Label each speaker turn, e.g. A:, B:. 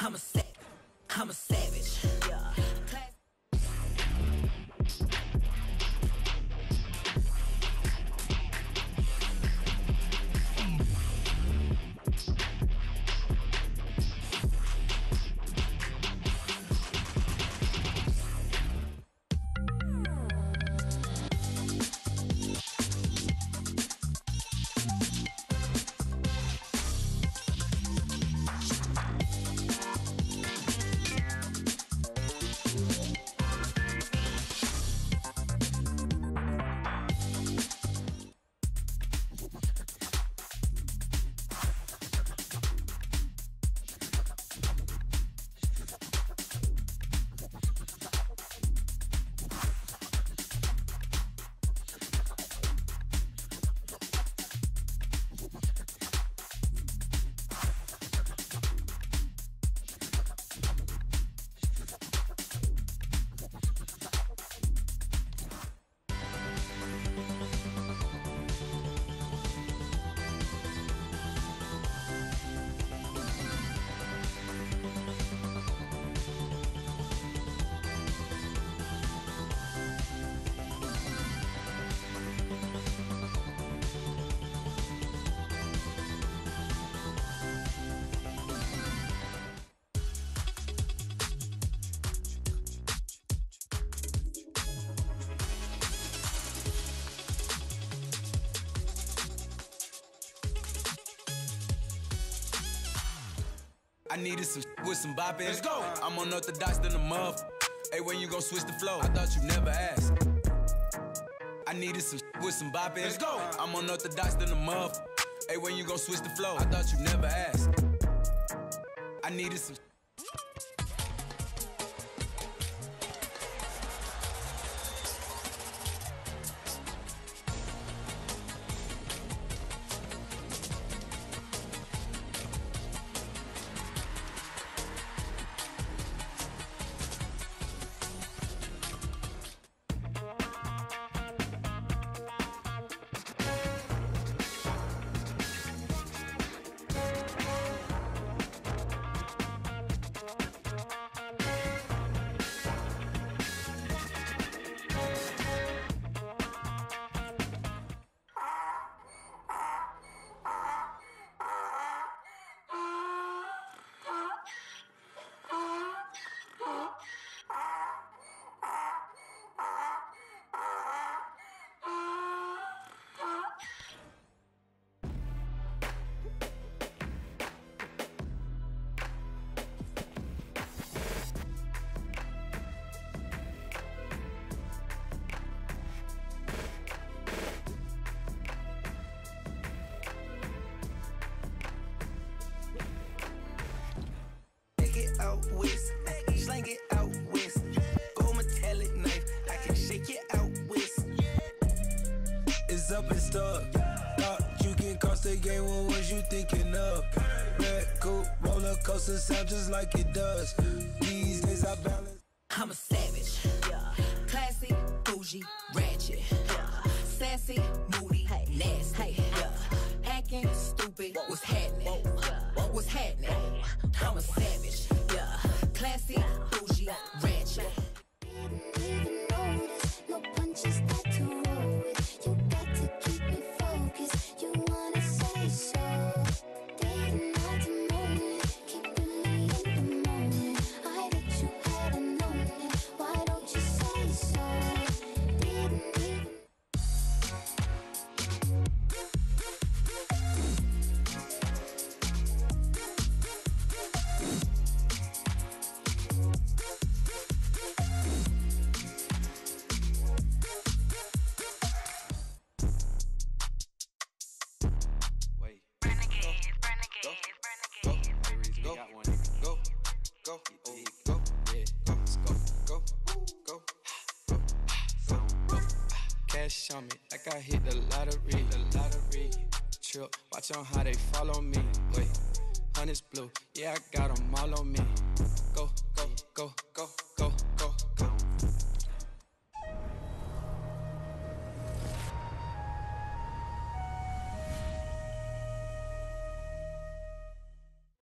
A: I'm a savage. Yeah.
B: I needed some with some bop in. Let's go. I'm unorthodox than a muff. Hey, when you gon' switch the flow? I thought you never asked. I needed some with some bop in. Let's go. I'm unorthodox than a muff. Hey, when you gon' switch the flow? I thought you never asked. I needed some.
C: Out west, slang it out west. Gold metallic knife, I can shake it out west.
D: It's up and stuck. Thought you can cross the game, what was you thinking of? Red coupe, roller coaster sound just like it does. These days I balance.
A: I'm a savage. Yeah. Classy, bougie, ratchet. Yeah. Sassy, moody, nasty. Yeah. Acting stupid. What's happening? What's happening? I'm a savage. Yeah. Classy, bougie, ratchet.
E: Didn't even notice, no punches got to roll with. You got to keep me focused. You wanna say so? Didn't hide the moment, keeping me in the moment. I bet you hadn't known it. Why don't you say so? Didn't even.
F: Cash on me, like I hit the lottery. Trip, watch on how they follow me. Wait, honey's blue, yeah, I got them all on me. Go, go, go, go, go.